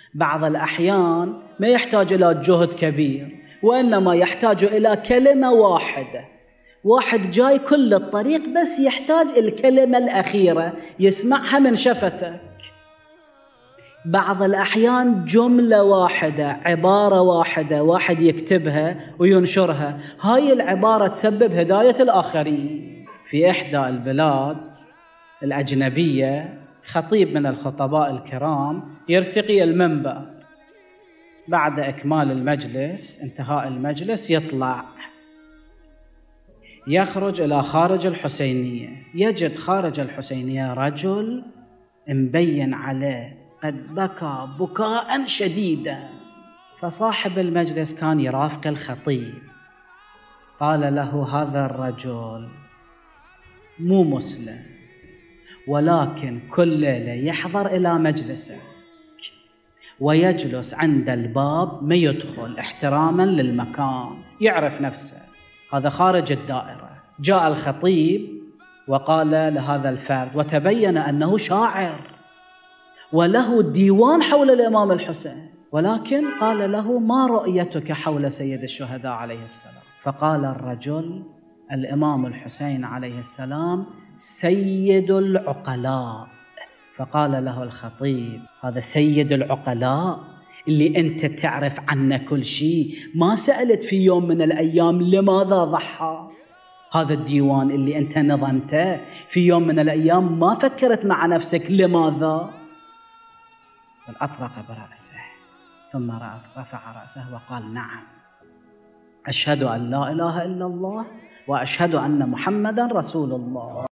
بعض الأحيان ما يحتاج إلى جهد كبير، وإنما يحتاج إلى كلمة واحدة. واحد جاي كل الطريق بس يحتاج الكلمة الأخيرة يسمعها من شفتك. بعض الأحيان جملة واحدة، عبارة واحدة، واحد يكتبها وينشرها، هاي العبارة تسبب هداية الآخرين. في إحدى البلاد الأجنبية خطيب من الخطباء الكرام يرتقي المنبر، بعد إكمال المجلس، انتهاء المجلس، يطلع يخرج إلى خارج الحسينية، يجد خارج الحسينية رجل مبين عليه قد بكى بكاء شديدا. فصاحب المجلس كان يرافق الخطيب، قال له: هذا الرجل مو مسلم، ولكن كل ليلة يحضر إلى مجلسك ويجلس عند الباب ما يدخل احتراما للمكان، يعرف نفسه، هذا خارج الدائرة. جاء الخطيب وقال لهذا الفرد، وتبين أنه شاعر وله ديوان حول الإمام الحسين، ولكن قال له: ما رؤيتك حول سيد الشهداء عليه السلام؟ فقال الرجل: الإمام الحسين عليه السلام سيد العقلاء. فقال له الخطيب: هذا سيد العقلاء اللي أنت تعرف عنه كل شيء، ما سألت في يوم من الأيام لماذا ضحى؟ هذا الديوان اللي أنت نظمته في يوم من الأيام ما فكرت مع نفسك لماذا؟ فأطرق برأسه، ثم رفع رأسه وقال: نعم، أشهد أن لا إله إلا الله وأشهد أن محمدا رسول الله.